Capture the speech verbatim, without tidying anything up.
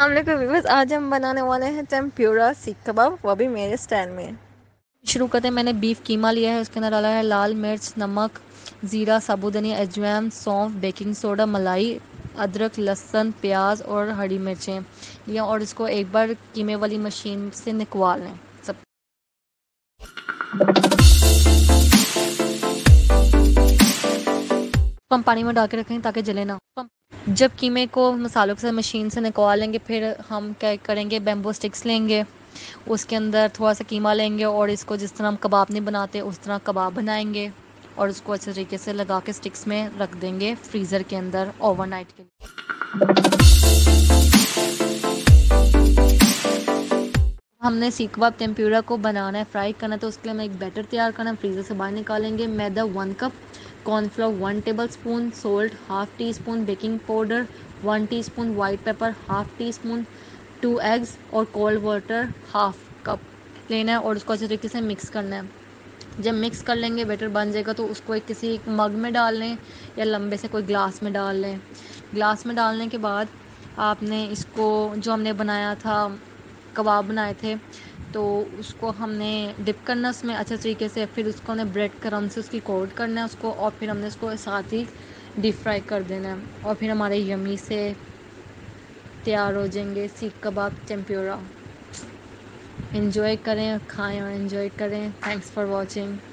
अस्सलामुअलैकुम व्यूअर्स, आज हम बनाने वाले हैं टेम्प्यूरा सीख कबाब, वो भी मेरे स्टाइल में। शुरू करते हैं। मैंने बीफ कीमा लिया है, उसके अंदर डाला है लाल मिर्च, नमक, ज़ीरा, साबुदानी, अजवाइन, सौंफ, बेकिंग सोडा, मलाई, अदरक, लहसुन, प्याज और हरी मिर्चें लिया और इसको एक बार कीमे वाली मशीन से निकलवा लें सब। हम पानी में डाल के रखें ताकि जले ना। जब कीमे को मसालों के साथ मशीन से निकाल लेंगे, फिर हम क्या करेंगे, बैम्बू स्टिक्स लेंगे, उसके अंदर थोड़ा सा कीमा लेंगे और इसको जिस तरह हम कबाब नहीं बनाते उस तरह कबाब बनाएंगे और उसको अच्छे तरीके से लगा के स्टिक्स में रख देंगे फ्रीज़र के अंदर ओवरनाइट के लिए। हमने सीख कबाब टेम्प्यूरा को बनाना है, फ्राई करना है, तो उसके लिए हमें एक बैटर तैयार करना है। फ्रीज़र से बाहर निकालेंगे। मैदा one cup, cornflour one tablespoon, salt half teaspoon, baking powder one teaspoon, white pepper half teaspoon, two eggs और कोल्ड वाटर हाफ़ कप लेना है और उसको अच्छे तरीके से मिक्स करना है। जब मिक्स कर लेंगे, बैटर बन जाएगा, तो उसको एक किसी एक मग में डाल लें या लंबे से कोई ग्लास में डाल लें। ग्लास में डालने के बाद आपने इसको, जो हमने बनाया था, कबाब बनाए थे, तो उसको हमने डिप करना उसमें अच्छे तरीके से। फिर उसको हमने ब्रेड क्रम्ब से उसकी कोट करना है उसको, और फिर हमने उसको साथ ही डीप फ्राई कर देना है और फिर हमारे यमी से तैयार हो जाएंगे सीख कबाब टेम्प्यूरा। एंजॉय करें, खाएं और एंजॉय करें। Thanks for watching.